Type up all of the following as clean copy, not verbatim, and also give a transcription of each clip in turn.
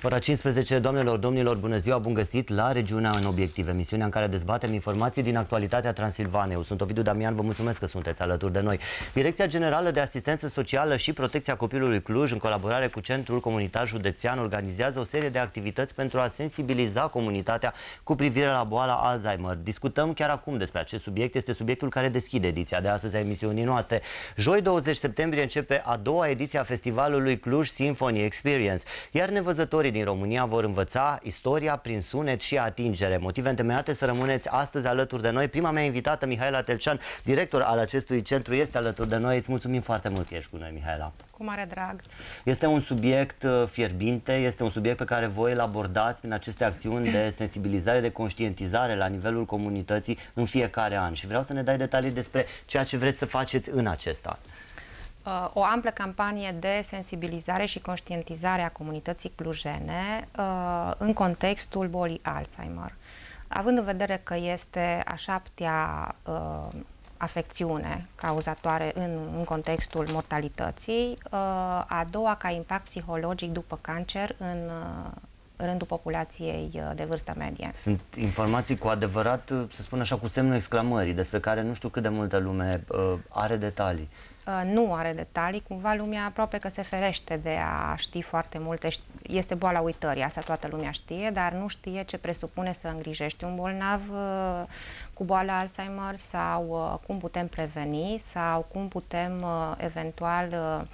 Ora 15, doamnelor, domnilor, bună ziua, bun găsit la Regiunea în Obiectiv, emisiunea în care dezbatem informații din actualitatea Transilvanei. Eu sunt Ovidiu Damian, vă mulțumesc că sunteți alături de noi. Direcția Generală de Asistență Socială și Protecția Copilului Cluj, în colaborare cu Centrul Comunitar Județean, organizează o serie de activități pentru a sensibiliza comunitatea cu privire la boala Alzheimer. Discutăm chiar acum despre acest subiect, este subiectul care deschide ediția de astăzi a emisiunii noastre. Joi 20 septembrie începe a doua ediție a festivalului Cluj Symphony Experience, iar nevăzătorii din România vor învăța istoria prin sunet și atingere. Motive întemeiate să rămâneți astăzi alături de noi. Prima mea invitată, Mihaela Telcean, director al acestui centru, este alături de noi. Îți mulțumim foarte mult că ești cu noi, Mihaela. Cu mare drag. Este un subiect fierbinte, este un subiect pe care voi îl abordați prin aceste acțiuni de sensibilizare, de conștientizare la nivelul comunității în fiecare an. Și vreau să ne dai detalii despre ceea ce vreți să faceți în acest an. O amplă campanie de sensibilizare și conștientizare a comunității clujene în contextul bolii Alzheimer. Având în vedere că este a 7-a afecțiune cauzatoare în contextul mortalității, a doua ca impact psihologic după cancer în rândul populației de vârstă medie. Sunt informații cu adevărat, să spun așa, cu semnul exclamării, despre care nu știu cât de multă lume are detalii. Nu are detalii, cumva lumea aproape că se ferește de a ști foarte multe. Este boala uitării, asta toată lumea știe, dar nu știe ce presupune să îngrijești un bolnav cu boala Alzheimer sau cum putem preveni sau cum putem eventual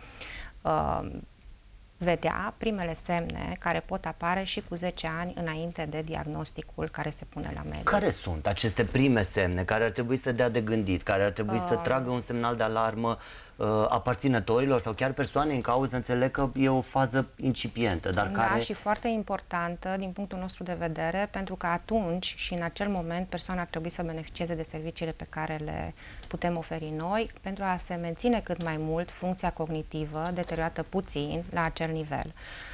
vedea primele semne care pot apare și cu 10 ani înainte de diagnosticul care se pune la medic. Care sunt aceste prime semne care ar trebui să dea de gândit, care ar trebui să tragă un semnal de alarmă aparținătorilor sau chiar persoane în cauză? Înțeleg că e o fază incipientă, dar care... Da, și foarte importantă din punctul nostru de vedere, pentru că atunci și în acel moment persoana ar trebui să beneficieze de serviciile pe care le putem oferi noi pentru a se menține cât mai mult funcția cognitivă, deteriorată puțin la acel nivel.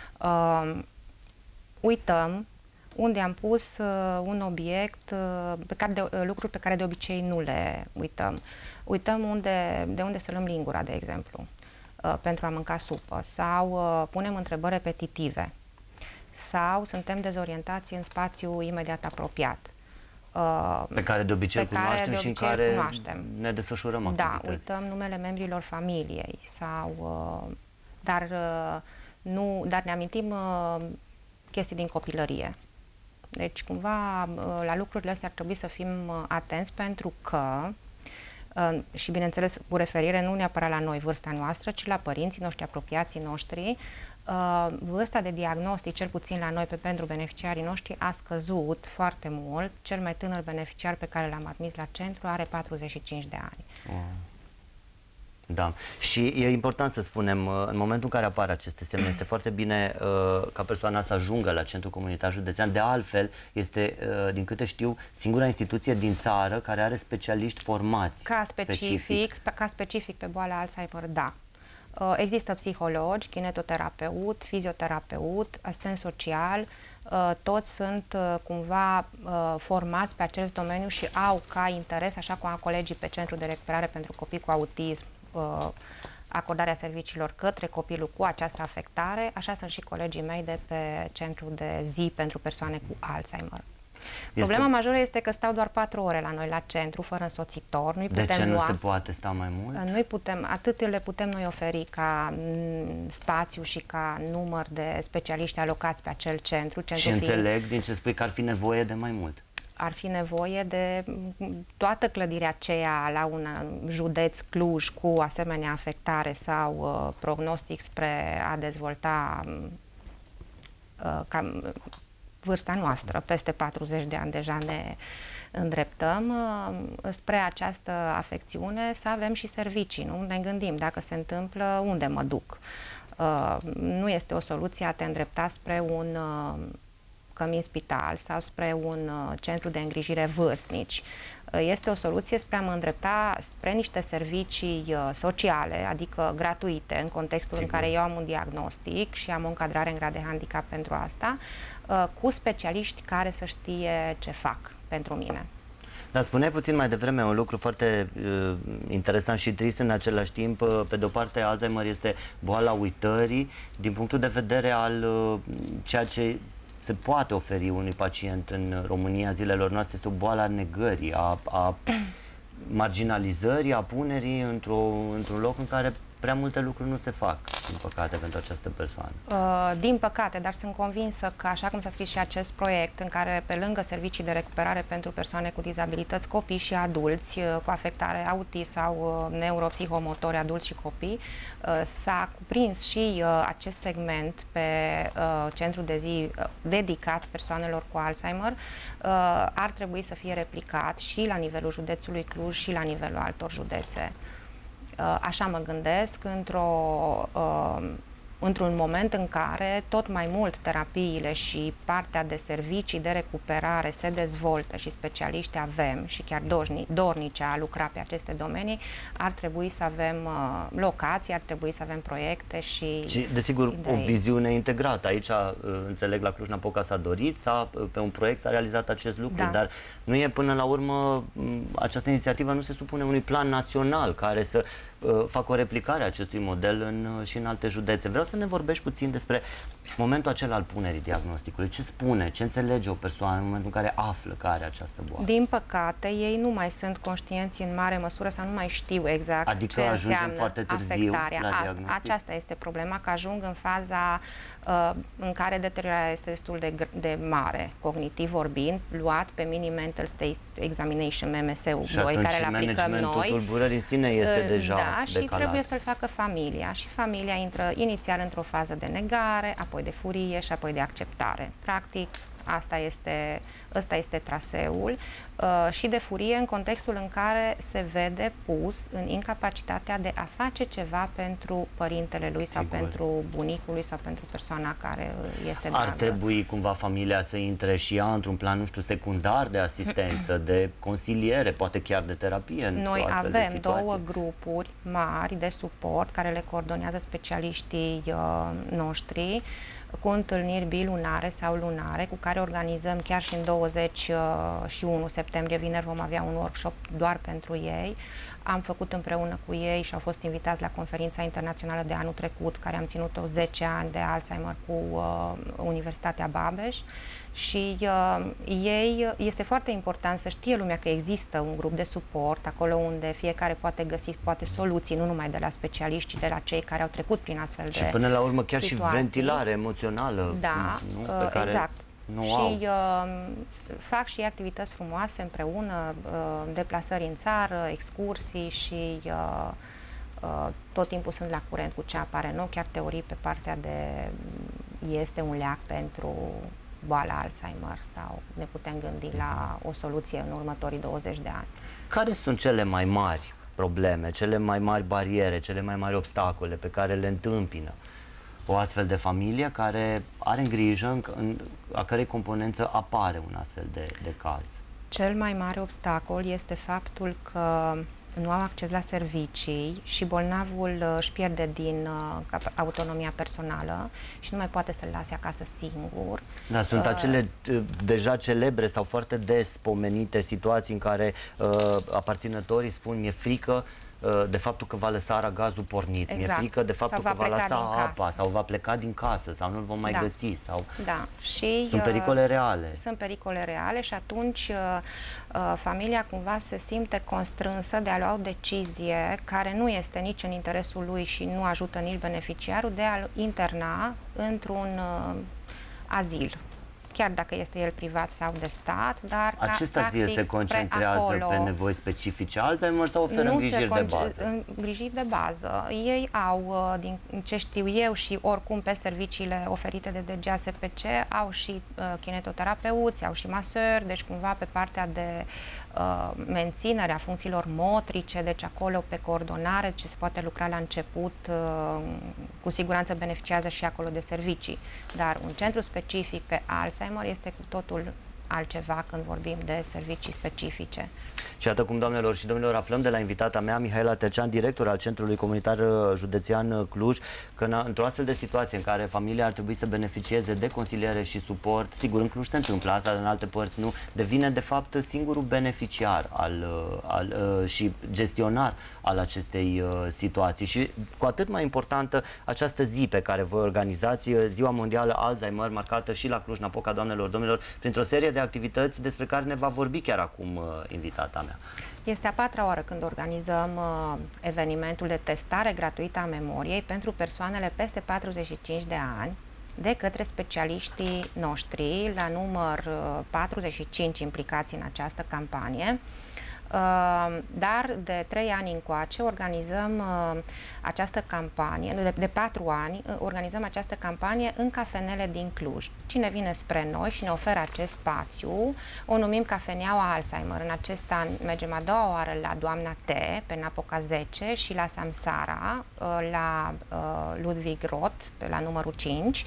Uităm unde am pus un obiect, lucruri pe care de obicei nu le uităm. Uităm de unde să luăm lingura, de exemplu, pentru a mânca supă, sau punem întrebări repetitive, sau suntem dezorientați în spațiu imediat apropiat. Pe care de obicei cunoaștem și în care ne desfășurăm activități. Da, uităm numele membrilor familiei, sau, dar ne amintim chestii din copilărie. Deci, cumva, la lucrurile astea ar trebui să fim atenți, pentru că, și bineînțeles cu referire nu neapărat la noi, vârsta noastră, ci la părinții noștri, apropiații noștri, vârsta de diagnostic, cel puțin la noi, pentru beneficiarii noștri, a scăzut foarte mult. Cel mai tânăr beneficiar pe care l-am admis la centru are 45 de ani. Da. Și e important să spunem, în momentul în care apar aceste semne, este foarte bine ca persoana să ajungă la Centrul Comunitar Județean. De altfel, este, din câte știu, singura instituție din țară care are specialiști formați. Ca specific pe boala Alzheimer, da. Există psihologi, kinetoterapeut, fizioterapeut, asistent social, toți sunt cumva formați pe acest domeniu și au ca interes, așa cum au colegii pe Centrul de Recuperare pentru Copii cu Autism, acordarea serviciilor către copilul cu această afectare, așa sunt și colegii mei de pe Centrul de Zi pentru persoane cu Alzheimer. Problema majoră este că stau doar 4 ore la noi la centru, fără însoțitor. De ce nu se poate sta mai mult? Noi putem, atât le putem noi oferi ca spațiu și ca număr de specialiști alocați pe acel centru. Și înțeleg din ce spui că ar fi nevoie de mai mult. Ar fi nevoie de toată clădirea aceea la un județ Cluj cu asemenea afectare sau prognostic spre a dezvolta vârsta noastră, peste 40 de ani deja ne îndreptăm spre această afecțiune, să avem și servicii, nu? Ne gândim, dacă se întâmplă, unde mă duc? Nu este o soluție a te îndrepta spre un cămin spital sau spre un centru de îngrijire vârstnici. Este o soluție spre a mă îndrepta spre niște servicii sociale, adică gratuite, în contextul în care eu am un diagnostic și am o încadrare în grad de handicap pentru asta, cu specialiști care să știe ce fac pentru mine. Dar spuneai puțin mai devreme un lucru foarte interesant și trist în același timp. Pe de o parte, Alzheimer este boala uitării din punctul de vedere al ceea ce se poate oferi unui pacient în România zilelor noastre. Este o boală a negării, a marginalizării, a punerii într-un loc în care prea multe lucruri nu se fac, din păcate, pentru această persoană. Din păcate, dar sunt convinsă că, așa cum s-a scris și acest proiect, în care, pe lângă servicii de recuperare pentru persoane cu dizabilități, copii și adulți cu afectare autism sau neuropsihomotori, adulți și copii, s-a cuprins și acest segment pe centru de zi dedicat persoanelor cu Alzheimer, ar trebui să fie replicat și la nivelul județului Cluj și la nivelul altor județe. Așa mă gândesc, într-un moment în care tot mai mult terapiile și partea de servicii de recuperare se dezvoltă și specialiști avem și chiar dornici a lucra pe aceste domenii, ar trebui să avem locații, ar trebui să avem proiecte și desigur, idei. o viziune integrată. Aici, înțeleg, la Cluj-Napoca s-a dorit, pe un proiect s-a realizat acest lucru, da. Dar nu e, până la urmă, această inițiativă nu se supune unui plan național care să facă o replicare a acestui model și în alte județe. Vreau să ne vorbești puțin despre momentul acela al punerii diagnosticului. Ce spune, ce înțelege o persoană în momentul în care află că are această boală? Din păcate, ei nu mai sunt conștienți în mare măsură sau nu mai știu exact ce înseamnă foarte târziu afectarea. la diagnostic? Aceasta este problema, că ajung în faza în care deteriorarea este destul de mare, cognitiv vorbind, luat pe Mini-Mental State Examination, MMS-ul 2, care îl aplicăm noi. Tulburării în sine este deja decalat. Și trebuie să-l facă familia. Și familia intră inițial într-o fază de negare, apoi de furie și apoi de acceptare. Practic, ăsta este traseul și de furie în contextul în care se vede pus în incapacitatea de a face ceva pentru părintele lui sau pentru bunicul lui sau pentru persoana care este dragă. Ar trebui cumva familia să intre și ea într-un plan, nu știu, secundar de asistență, de consiliere, poate chiar de terapie. Noi avem două grupuri mari de suport care le coordonează specialiștii noștri, cu întâlniri bilunare sau lunare, cu care organizăm chiar și în 21 septembrie, vineri, vom avea un workshop doar pentru ei. Am făcut împreună cu ei și au fost invitați la conferința internațională de anul trecut, care am ținut-o 10 ani de Alzheimer cu Universitatea Babeș. Și este foarte important să știe lumea că există un grup de suport acolo unde fiecare poate găsi soluții, nu numai de la specialiști, ci de la cei care au trecut prin astfel de și până la urmă chiar situații. Și ventilare emoțională, da, nu? Pe care exact. Nu și fac și activități frumoase împreună, deplasări în țară, excursii și tot timpul sunt la curent cu ce apare nou, chiar teorii pe partea de este un leac pentru boala Alzheimer sau ne putem gândi la o soluție în următorii 20 de ani. Care sunt cele mai mari probleme, cele mai mari bariere, cele mai mari obstacole pe care le întâmpină o astfel de familie care are în grijă, a cărei componență apare un astfel de caz? Cel mai mare obstacol este faptul că nu au acces la servicii și bolnavul își pierde din autonomia personală și nu mai poate să-l lase acasă singur. Da, sunt acele deja celebre sau foarte des pomenite situații în care aparținătorii spun: mi-e frică de faptul că va lăsa aragazul pornit, exact. mi-e frică de faptul că va lăsa apa sau va pleca din casă sau nu-l vom mai găsi. Sau... Da. Și sunt pericole reale. Sunt pericole reale și atunci familia cumva se simte constrânsă de a lua o decizie care nu este nici în interesul lui și nu ajută nici beneficiarul, de a-l interna într-un azil. Chiar dacă este el privat sau de stat, dar acest azil se concentrează pe nevoi specifice Alzheimer sau oferă îngrijiri de bază? Îngrijiri de bază. Ei au, din ce știu eu și oricum pe serviciile oferite de DGASPC, au și kinetoterapeuți, au și masări, deci cumva pe partea de menținere a funcțiilor motrice, deci acolo pe coordonare, ce se poate lucra la început, cu siguranță beneficiază și acolo de servicii. Dar un centru specific pe Alzheimer este cu totul altceva când vorbim de servicii specifice. Și iată cum, doamnelor și domnilor, aflăm de la invitata mea, Mihaela Tercean, director al Centrului Comunitar Județean Cluj, că într-o astfel de situație în care familia ar trebui să beneficieze de consiliere și suport, sigur, în Cluj se întâmplă asta, dar în alte părți nu, devine de fapt singurul beneficiar și gestionar al acestei situații. Și cu atât mai importantă această zi pe care voi organizați, Ziua Mondială Alzheimer, marcată și la Cluj-Napoca, doamnelor, domnilor, printr-o serie de activități despre care ne va vorbi chiar acum invitata mea. Este a patra oară când organizăm evenimentul de testare gratuită a memoriei pentru persoanele peste 45 de ani de către specialiștii noștri, la număr 45 implicați în această campanie. Dar de 3 ani încoace organizăm această campanie, de 4 ani organizăm această campanie în cafenele din Cluj. Cine vine spre noi și ne oferă acest spațiu, o numim Cafeneaua Alzheimer. În acest an mergem a doua oară la Doamna T, pe Napoca 10, și la Samsara, la Ludwig Roth, pe la numărul 5.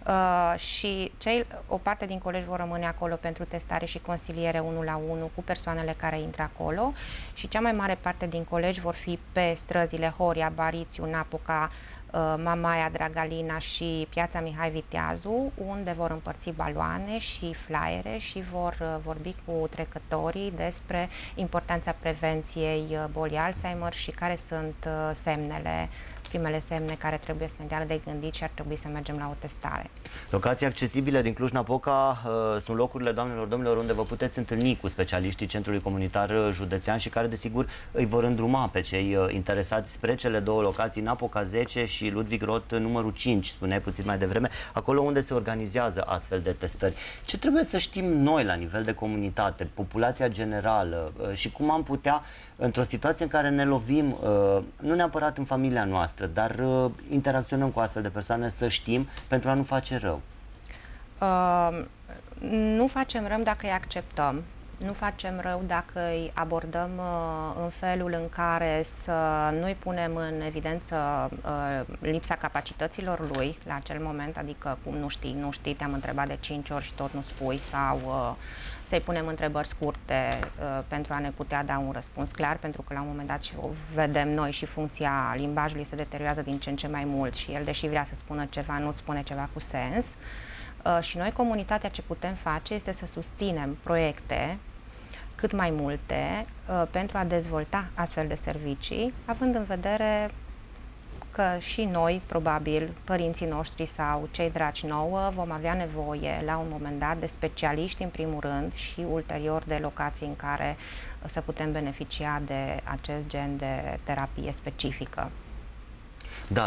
Și o parte din colegi vor rămâne acolo pentru testare și consiliere 1 la 1 cu persoanele care intră acolo, și cea mai mare parte din colegi vor fi pe străzile Horia, Barițiu, Napoca, Mamaia, Dragalina și Piața Mihai Viteazu, unde vor împărți baloane și flyere și vor vorbi cu trecătorii despre importanța prevenției bolii Alzheimer și care sunt primele semne care trebuie să ne dea de gândit și ar trebui să mergem la o testare. Locații accesibile din Cluj-Napoca sunt locurile, doamnelor, domnilor, unde vă puteți întâlni cu specialiștii Centrului Comunitar Județean și care, desigur, îi vor îndruma pe cei interesați spre cele două locații, Napoca 10 și Ludwig Roth numărul 5, spuneai puțin mai devreme, acolo unde se organizează astfel de testări. Ce trebuie să știm noi la nivel de comunitate, populația generală, și cum am putea, într-o situație în care ne lovim, nu neapărat în familia noastră, dar interacționăm cu astfel de persoane, să știm, pentru a nu face rău? Nu facem rău dacă îi acceptăm. Nu facem rău dacă îi abordăm în felul în care să nu-i punem în evidență lipsa capacităților lui la acel moment, adică cum nu știi, te-am întrebat de 5 ori și tot nu spui, sau să-i punem întrebări scurte pentru a ne putea da un răspuns clar, pentru că la un moment dat și o vedem noi și funcția limbajului se deteriorează din ce în ce mai mult și el, deși vrea să spună ceva, nu-ți spune ceva cu sens. Și noi, comunitatea, ce putem face este să susținem proiecte cât mai multe pentru a dezvolta astfel de servicii, având în vedere că și noi, probabil, părinții noștri sau cei dragi nouă, vom avea nevoie la un moment dat de specialiști în primul rând și ulterior de locații în care să putem beneficia de acest gen de terapie specifică. Da,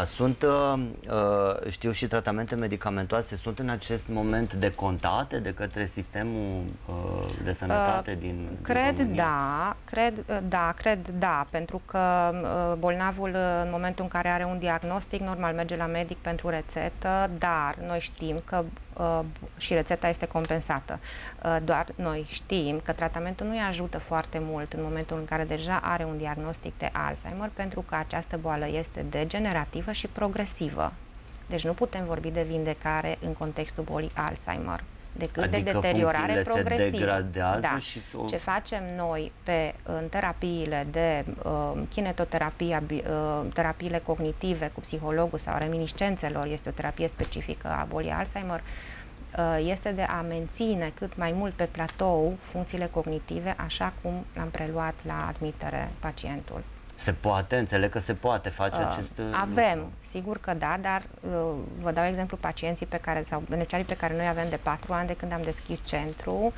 știu, și tratamente medicamentoase sunt în acest moment decontate de către sistemul de sănătate din România? Cred da, pentru că bolnavul, în momentul în care are un diagnostic, normal merge la medic pentru rețetă, dar noi știm că și rețeta este compensată. Doar noi știm că tratamentul nu îi ajută foarte mult în momentul în care deja are un diagnostic de Alzheimer, pentru că această boală este degenerativă și progresivă. Deci nu putem vorbi de vindecare în contextul bolii Alzheimer, decât adică de deteriorare progresivă. Da. Și ce facem noi în terapiile de kinetoterapie, terapiile cognitive cu psihologul sau reminiscențelor, este o terapie specifică a bolii Alzheimer, este de a menține cât mai mult pe platou funcțiile cognitive, așa cum l-am preluat la admitere pacientul. Se poate? Înțeleg că se poate face acest Avem, lucru. sigur că da, dar vă dau exemplu pacienții sau beneficiarii pe care noi avem de 4 ani de când am deschis centru.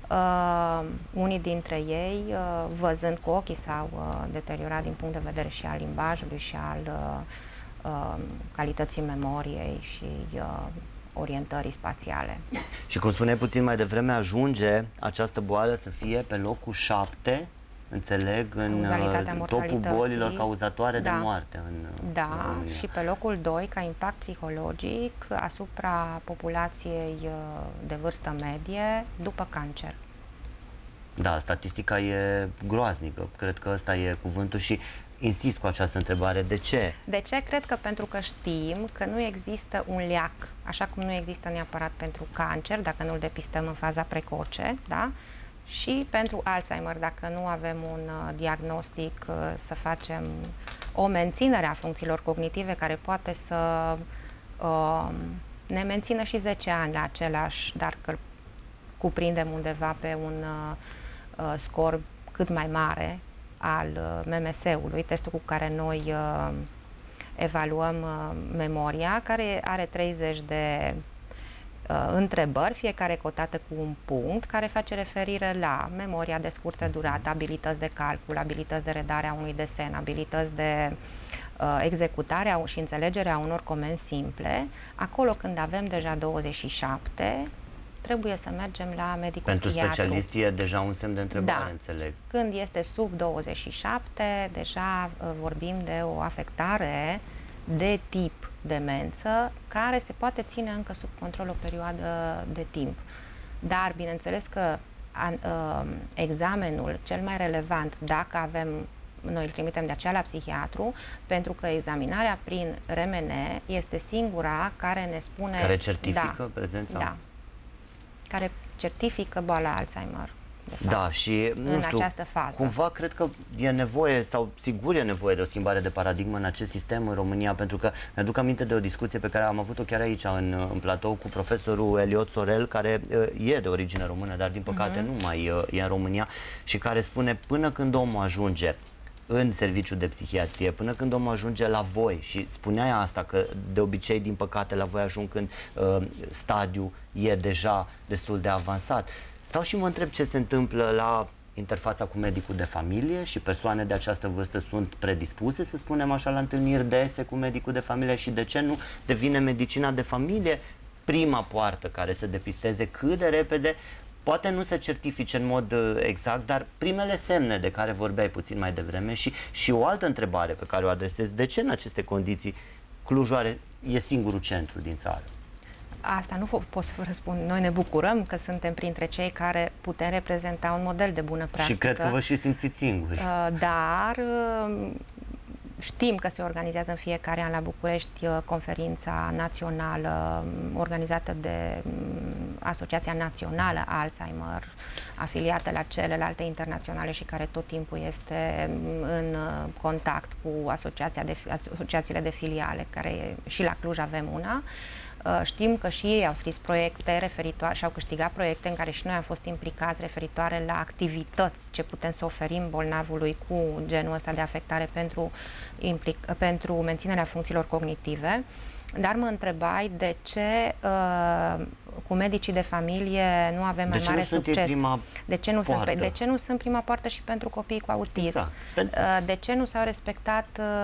Unii dintre ei, văzând cu ochii, s-au deteriorat din punct de vedere și al limbajului și al calității memoriei și orientării spațiale. Și cum spuneai puțin mai devreme, ajunge această boală să fie pe locul 7, înțeleg, în topul bolilor cauzatoare de moarte în România. Și pe locul 2 ca impact psihologic asupra populației de vârstă medie după cancer. Da, statistica e groaznică, cred că ăsta e cuvântul. Și insist cu această întrebare. De ce? De ce? Cred că pentru că știm că nu există un leac, așa cum nu există neapărat pentru cancer, dacă nu-l depistăm în faza precoce, da? Și pentru Alzheimer, dacă nu avem un diagnostic, să facem o menținere a funcțiilor cognitive care poate să ne mențină și 10 ani la același, dar că cuprindem undeva pe un scor cât mai mare al MMS-ului, testul cu care noi evaluăm memoria, care are 30 de întrebări, fiecare cotată cu un punct, care face referire la memoria de scurtă durată, abilități de calcul, abilități de redare a unui desen, abilități de executare și înțelegerea unor comenzi simple. Acolo când avem deja 27, trebuie să mergem la medicul Pentru psihiatru. specialist e deja un semn de întrebare, da. Înțeleg. Când este sub 27, deja vorbim de o afectare de tip demență, care se poate ține încă sub control o perioadă de timp. Dar, bineînțeles că examenul cel mai relevant, dacă avem, noi îl trimitem de aceea la psihiatru, pentru că examinarea prin RMN este singura care ne spune... Care certifică prezența? Da. Care certifică boala Alzheimer. Da, și nu știu, această fază. Cumva cred că e nevoie, sau sigur e nevoie de o schimbare de paradigmă în acest sistem în România, pentru că mi-aduc aminte de o discuție pe care am avut-o chiar aici în platou cu profesorul Eliot Sorel, care e de origine română, dar din păcate nu mai e în România, și care spune până când omul ajunge în serviciu de psihiatrie, până când omul ajunge la voi, și spunea asta că de obicei, din păcate, la voi ajung când stadiul e deja destul de avansat. Stau și mă întreb ce se întâmplă la interfața cu medicul de familie, și persoane de această vârstă sunt predispuse, să spunem așa, la întâlniri dese cu medicul de familie, și de ce nu devine medicina de familie prima poartă care să depisteze cât de repede, poate nu se certifice în mod exact, dar primele semne de care vorbeai puțin mai devreme. Și o altă întrebare pe care o adresez: de ce în aceste condiții Clujul e singurul centru din țară? Asta nu pot să vă răspund. Noi ne bucurăm că suntem printre cei care putem reprezenta un model de bună practică. Și cred că vă și simțiți singuri. Dar știm că se organizează în fiecare an la București conferința națională organizată de Asociația Națională Alzheimer, afiliată la celelalte internaționale și care tot timpul este în contact cu asociațiile de filiale, care și la Cluj avem una. Știm că și ei au scris proiecte referitoare și au câștigat proiecte în care și noi am fost implicați, referitoare la activități ce putem să oferim bolnavului cu genul ăsta de afectare pentru menținerea funcțiilor cognitive. Dar mă întrebai de ce cu medicii de familie nu avem mai mare succes. De ce nu sunt prima poartă și pentru copiii cu autism? Exact. De ce nu s-au respectat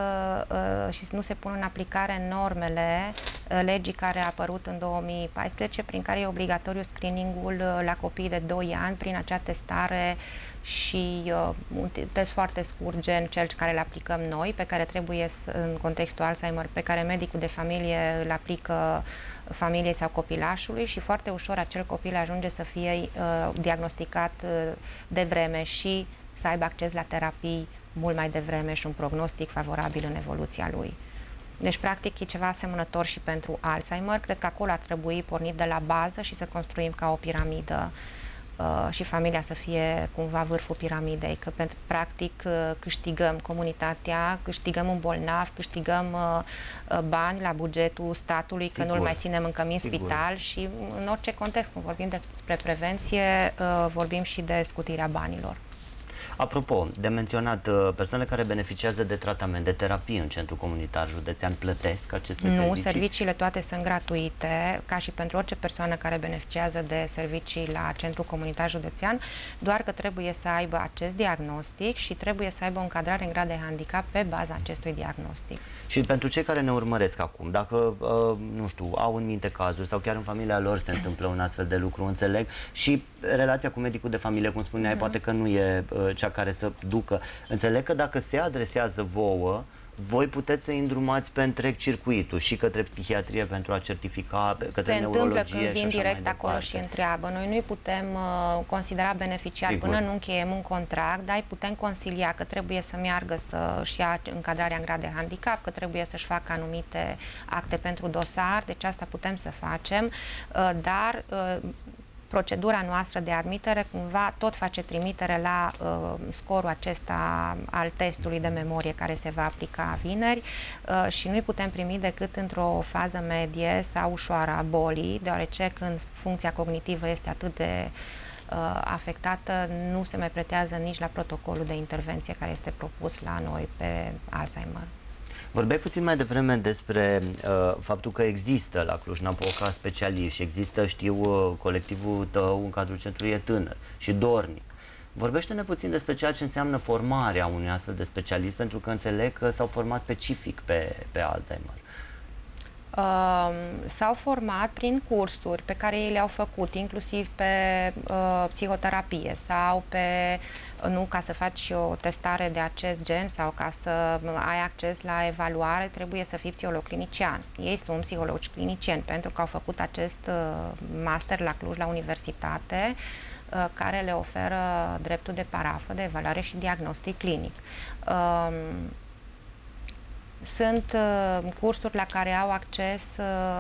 și nu se pun în aplicare normele legii care a apărut în 2014, prin care e obligatoriu screening-ul la copiii de 2 ani prin acea testare și un test foarte scurt, gen cel care îl aplicăm noi, pe care trebuie, în contextul Alzheimer, pe care medicul de familie îl aplică familiei sau copilașului, și foarte ușor acel copil ajunge să fie diagnosticat de vreme și să aibă acces la terapii mult mai devreme și un prognostic favorabil în evoluția lui. Deci, practic, e ceva asemănător și pentru Alzheimer. Cred că acolo ar trebui pornit de la bază și să construim ca o piramidă și familia să fie cumva vârful piramidei, că practic câștigăm comunitatea, câștigăm un bolnav, câștigăm bani la bugetul statului, că nu-l mai ținem încă în spital, și în orice context, când vorbim despre prevenție, vorbim și de scutirea banilor. Apropo, de menționat, persoanele care beneficiază de tratament, de terapie în centru comunitar județean, plătesc aceste servicii? Nu, serviciile toate sunt gratuite, ca și pentru orice persoană care beneficiază de servicii la centru comunitar județean, doar că trebuie să aibă acest diagnostic și trebuie să aibă o încadrare în grad de handicap pe baza acestui diagnostic. Și pentru cei care ne urmăresc acum, dacă, nu știu, au în minte cazuri sau chiar în familia lor se întâmplă un astfel de lucru, înțeleg, și relația cu medicul de familie, cum spuneai, poate că nu e cea care să ducă. Înțeleg că dacă se adresează vouă, voi puteți să îndrumați pe întreg circuitul și către psihiatrie pentru a certifica, către neurologie. Se întâmplă când vin direct acolo și întreabă. Noi nu-i putem considera beneficiari până nu încheiem un contract, dar îi putem consilia că trebuie să meargă să-și ia încadrarea în grad de handicap, că trebuie să-și facă anumite acte pentru dosar, deci asta putem să facem, dar procedura noastră de admitere cumva tot face trimitere la scorul acesta al testului de memorie care se va aplica vineri și nu-i putem primi decât într-o fază medie sau ușoară a bolii, deoarece când funcția cognitivă este atât de afectată, nu se mai pretează nici la protocolul de intervenție care este propus la noi pe Alzheimer. Vorbeai puțin mai devreme despre faptul că există la Cluj-Napoca specialiști, există, știu, colectivul tău în cadrul centrului e tânăr și dornic. Vorbește-ne puțin despre ceea ce înseamnă formarea unui astfel de specialist, pentru că înțeleg că s-au format specific pe Alzheimer. S-au format prin cursuri pe care ei le-au făcut, inclusiv pe psihoterapie sau pe, nu ca să faci o testare de acest gen sau ca să ai acces la evaluare, trebuie să fii psiholog clinician. Ei sunt psihologi clinicieni pentru că au făcut acest master la Cluj, la universitate, care le oferă dreptul de parafă de evaluare și diagnostic clinic. Sunt cursuri la care au acces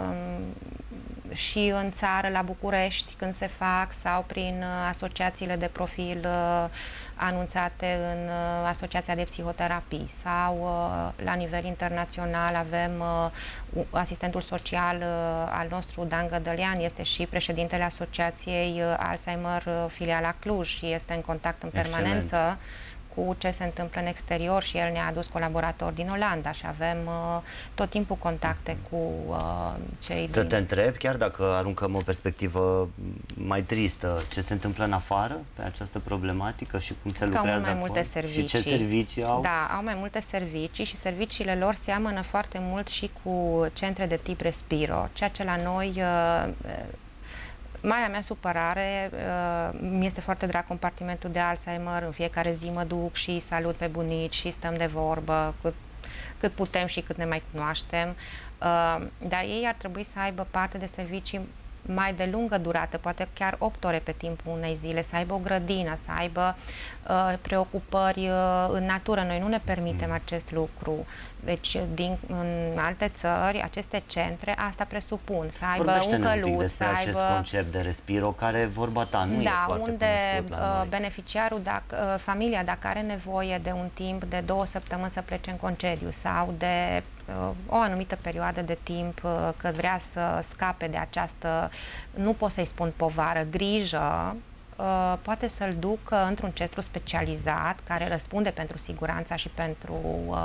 și în țară, la București, când se fac, sau prin asociațiile de profil anunțate în Asociația de Psihoterapii, sau la nivel internațional avem asistentul social al nostru, Dan Gădălean, este și președintele Asociației Alzheimer filiala Cluj și este în contact în permanență cu ce se întâmplă în exterior și el ne-a adus colaboratori din Olanda și avem tot timpul contacte cu cei Să te întreb, chiar dacă aruncăm o perspectivă mai tristă, ce se întâmplă în afară pe această problematică și cum se lucrează acolo? Au mai multe servicii. Și ce servicii au? Da, au mai multe servicii și serviciile lor seamănă foarte mult și cu centre de tip Respiro, ceea ce la noi marea mea supărare, mi este foarte drag compartimentul de Alzheimer, în fiecare zi mă duc și salut pe bunici și stăm de vorbă cât putem și cât ne mai cunoaștem, dar ei ar trebui să aibă parte de servicii mai de lungă durată, poate chiar 8 ore pe timpul unei zile, să aibă o grădină, să aibă preocupări în natură. Noi nu ne permitem acest lucru. Deci, în alte țări, aceste centre, asta presupun, să aibă un căluț, să aibă acest concept de Respiro, care, vorba ta, nu e foarte unde beneficiarul, familia, dacă are nevoie de un timp de 2 săptămâni să plece în concediu sau de o anumită perioadă de timp că vrea să scape de această, nu pot să-i spun povară, grijă, poate să-l ducă într-un centru specializat care răspunde pentru siguranța și pentru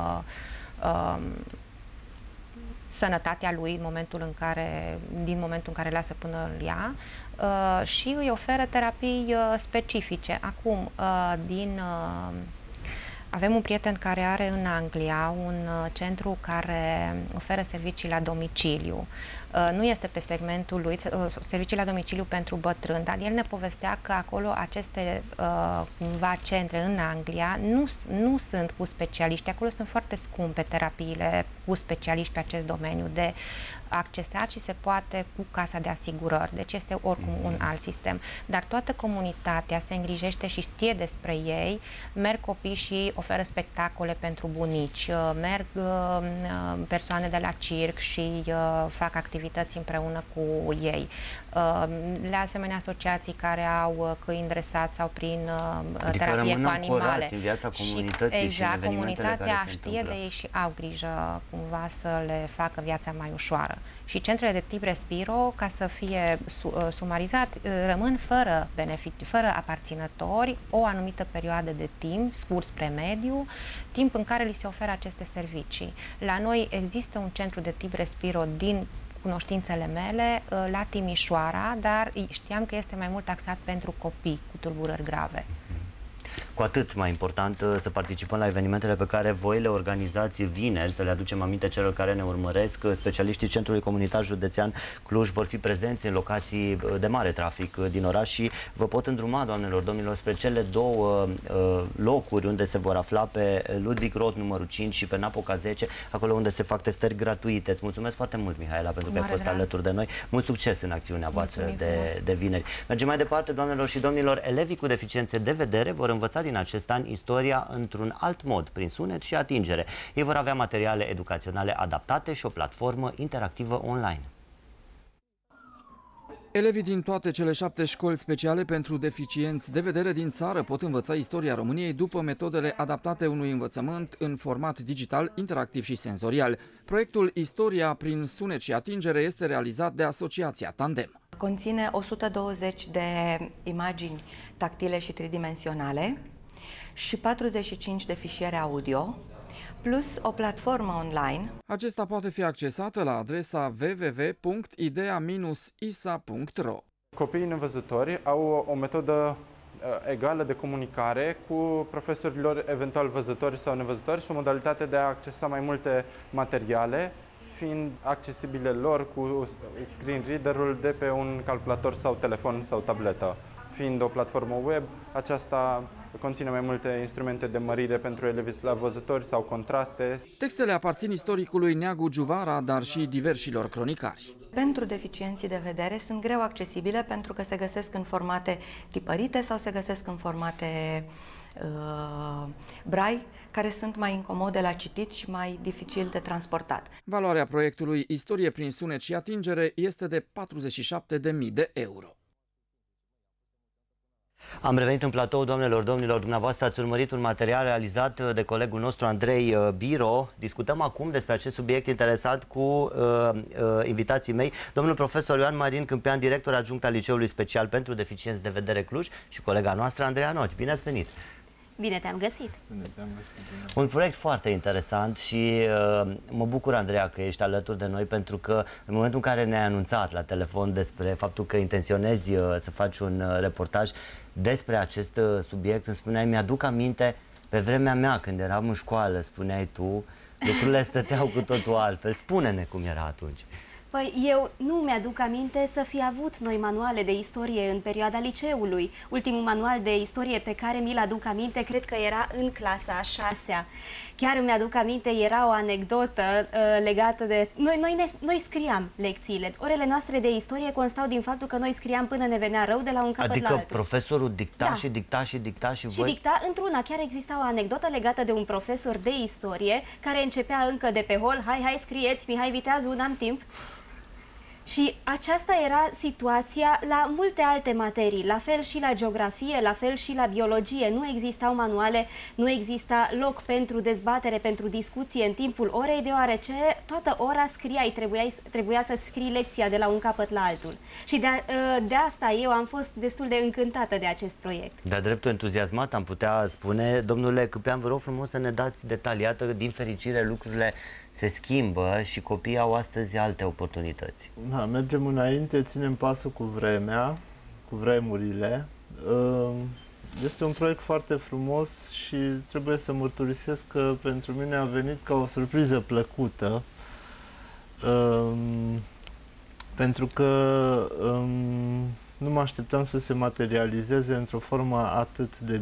sănătatea lui din momentul în care lasă până îl ia și îi oferă terapii specifice. Acum, avem un prieten care are în Anglia un centru care oferă servicii la domiciliu. Nu este pe segmentul lui, servicii la domiciliu pentru bătrâni, dar el ne povestea că acolo aceste cumva centre în Anglia nu sunt cu specialiști, acolo sunt foarte scumpe terapiile cu specialiști pe acest domeniu de accesat și se poate cu casa de asigurări, deci este oricum un alt sistem. Dar toată comunitatea se îngrijește și știe despre ei, merg copii și oferă spectacole pentru bunici, merg persoane de la circ și fac activități împreună cu ei. La asemenea asociații care au câini dresați sau prin terapie cu animale. În viața comunității și în evenimentele comunitatea care se știe de ei și au grijă cumva să le facă viața mai ușoară. Și centrele de tip Respiro, ca să fie sumarizat, rămân fără aparținători o anumită perioadă de timp, scurt spre mediu, timp în care li se oferă aceste servicii. La noi există un centru de tip Respiro din cunoștințele mele la Timișoara, dar știam că este mai mult taxat pentru copii cu tulburări grave. cu atât mai important să participăm la evenimentele pe care voi le organizați vineri, să le aducem aminte celor care ne urmăresc. Specialiștii Centrului Comunitar Județean Cluj vor fi prezenți în locații de mare trafic din oraș și vă pot îndruma, doamnelor, domnilor, spre cele două locuri unde se vor afla pe Ludwig Roth numărul 5 și pe Napoca 10, acolo unde se fac testări gratuite. Îți mulțumesc foarte mult, Mihaela, pentru că ai fost alături de noi. Mult succes în acțiunea voastră de vineri. Mergem mai departe, doamnelor și domnilor. Elevii cu deficiențe de vedere vor învăța din acest an istoria într-un alt mod, prin sunet și atingere. Ei vor avea materiale educaționale adaptate și o platformă interactivă online. Elevii din toate cele 7 școli speciale pentru deficienți de vedere din țară pot învăța istoria României după metodele adaptate unui învățământ în format digital, interactiv și senzorial. Proiectul Istoria prin sunet și atingere este realizat de Asociația Tandem. Conține 120 de imagini tactile și tridimensionale și 45 de fișiere audio, plus o platformă online. Acesta poate fi accesată la adresa www.idea-isa.ro. Copiii nevăzători au o metodă egală de comunicare cu profesorilor eventual văzători sau nevăzători și o modalitate de a accesa mai multe materiale, fiind accesibile lor cu screen reader-ul de pe un calculator sau telefon sau tabletă. Fiind o platformă web, aceasta conține mai multe instrumente de mărire pentru elevii slabovăzători sau contraste. Textele aparțin istoricului Neagu Giuvara, dar și diversilor cronicari. Pentru deficienții de vedere sunt greu accesibile pentru că se găsesc în formate tipărite sau se găsesc în formate braille, care sunt mai incomode la citit și mai dificil de transportat. Valoarea proiectului Istorie prin sunet și atingere este de 47.000 de euro. Am revenit în platou, doamnelor, domnilor. Dumneavoastră ați urmărit un material realizat de colegul nostru Andrei Biro. Discutăm acum despre acest subiect interesant cu invitații mei, domnul profesor Ioan Marin Câmpean, director adjunct al Liceului Special pentru Deficienți de Vedere Cluj, și colega noastră Andreea Noti. Bine ați venit! Bine te-am găsit! Bine te-am găsit! Un proiect foarte interesant și mă bucur, Andreea, că ești alături de noi, pentru că în momentul în care ne-ai anunțat la telefon despre faptul că intenționezi să faci un reportaj despre acest subiect, îmi spuneai, mi-aduc aminte, pe vremea mea, când eram în școală, spuneai tu, lucrurile stăteau cu totul altfel. Spune-ne cum era atunci. Păi eu nu mi-aduc aminte să fi avut noi manuale de istorie în perioada liceului. Ultimul manual de istorie pe care mi-l aduc aminte, cred că era în clasa a 6-a. Chiar îmi aduc aminte, era o anecdotă legată de... Noi scriam lecțiile. Orele noastre de istorie constau din faptul că noi scriam până ne venea rău de la un capăt la altul. Adică profesorul dicta și dicta și dicta și voi... Și dicta într-una. Chiar exista o anecdotă legată de un profesor de istorie care începea încă de pe hol: hai, scrieți, Mihai Viteazu, n-am timp. Și aceasta era situația la multe alte materii, la fel și la geografie, la fel și la biologie. Nu existau manuale, nu exista loc pentru dezbatere, pentru discuție în timpul orei, deoarece toată ora scriai, trebuia să-ți scrii lecția de la un capăt la altul. Și de asta eu am fost destul de încântată de acest proiect. De-a dreptul entuziasmat, am putea spune. Domnule Câmpean, vă rog frumos să ne dați detalii. Iată, din fericire, lucrurile se schimbă și copiii au astăzi alte oportunități. Da, mergem înainte, ținem pasul cu vremea, cu vremurile. Este un proiect foarte frumos și trebuie să mărturisesc că pentru mine a venit ca o surpriză plăcută, pentru că nu mă așteptam să se materializeze într-o formă atât de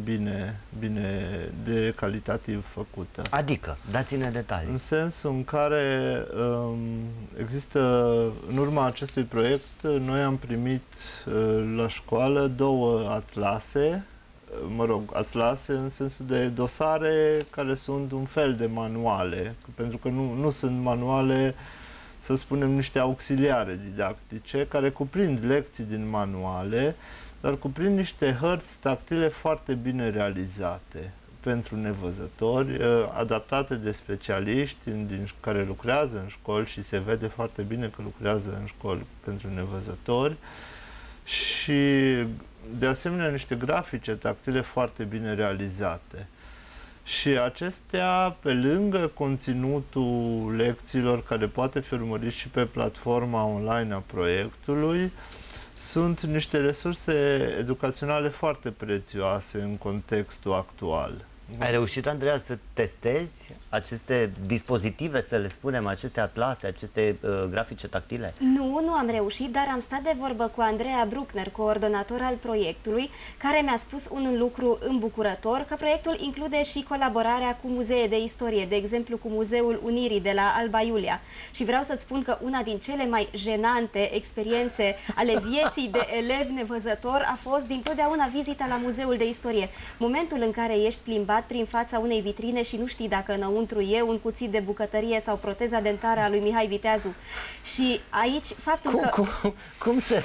de calitativ făcută. Adică, dați-ne detalii. În sensul în care există, în urma acestui proiect, noi am primit la școală 2 atlase, atlase în sensul de dosare care sunt un fel de manuale, pentru că nu sunt manuale, să spunem, niște auxiliare didactice care cuprind lecții din manuale, dar cuprind niște hărți tactile foarte bine realizate pentru nevăzători, adaptate de specialiști care lucrează în școli și se vede foarte bine că lucrează în școli pentru nevăzători, și de asemenea niște grafice tactile foarte bine realizate. Și acestea, pe lângă conținutul lecțiilor care poate fi urmărit și pe platforma online a proiectului, sunt niște resurse educaționale foarte prețioase în contextul actual. Ai reușit, Andreea, să testezi aceste dispozitive, să le spunem, aceste atlase, aceste grafice tactile? Nu am reușit, dar am stat de vorbă cu Andreea Bruckner, coordonator al proiectului, care mi-a spus un lucru îmbucurător, că proiectul include și colaborarea cu muzee de istorie, de exemplu cu Muzeul Unirii de la Alba Iulia. Și vreau să-ți spun că una din cele mai jenante experiențe ale vieții de elev nevăzător a fost dintotdeauna vizita la Muzeul de Istorie. Momentul în care ești plimbat prin fața unei vitrine și nu știi dacă înăuntru e un cuțit de bucătărie sau proteza dentară a lui Mihai Viteazu. Și aici faptul că... Cum se...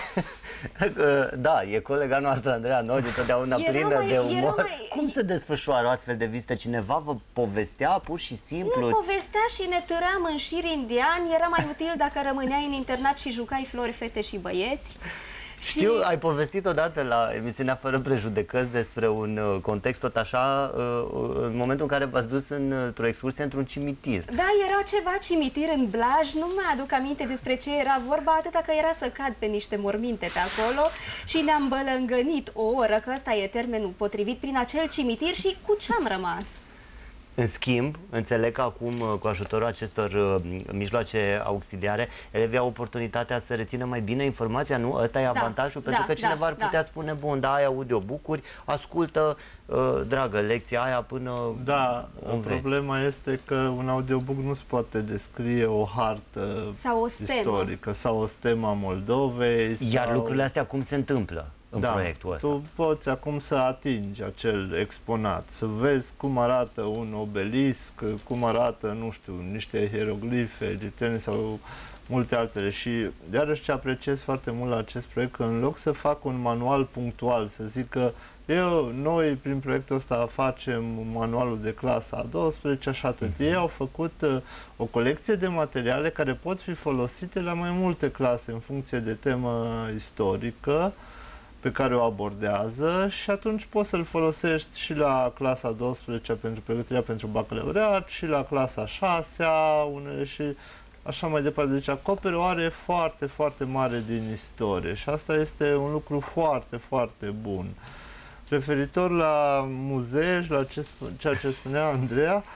Da, e colega noastră, Andreea Nodi, totdeauna plină de umor. Cum se desfășoară o astfel de vizită? Cineva vă povestea pur și simplu? Ne povestea și ne târam în șir indian. Era mai util dacă rămâneai în internat și jucai flori, fete și băieți. Știu, ai povestit odată la emisiunea Fără Prejudecăți despre un context tot așa, în momentul în care v-ați dus într-o excursie într-un cimitir. Da, era ceva cimitir în Blaj, nu mai aduc aminte despre ce era vorba, atâta că era să cad pe niște morminte pe acolo și ne-am bălângănit o oră, că ăsta e termenul potrivit, prin acel cimitir și cu ce-am rămas? În schimb, înțeleg că acum, cu ajutorul acestor mijloace auxiliare, elevii au oportunitatea să rețină mai bine informația, nu? Ăsta e avantajul, pentru că cineva ar putea spune, bun, da, ai audiobook-uri, ascultă, dragă, lecția aia până problema este că un audiobook nu se poate descrie o hartă istorică sau o stemă a Moldovei. Iar lucrurile astea cum se întâmplă în proiectul ăsta? Tu poți acum să atingi acel exponat, să vezi cum arată un obelisc, cum arată, nu știu, niște hieroglife egiptene sau multe altele. Și iarăși ce apreciez foarte mult la acest proiect, că în loc să fac un manual punctual, să zic că noi prin proiectul ăsta facem manualul de clasa a 12, așa atât. Ei au făcut o colecție de materiale care pot fi folosite la mai multe clase în funcție de temă istorică pe care o abordează și atunci poți să-l folosești și la clasa 12 pentru pregătirea pentru bacalaureat și la clasa 6-a, unele și așa mai departe. Deci acoperă o are foarte, foarte mare din istorie și asta este un lucru foarte, foarte bun. Referitor la muzee și la ceea ce spunea Andreea,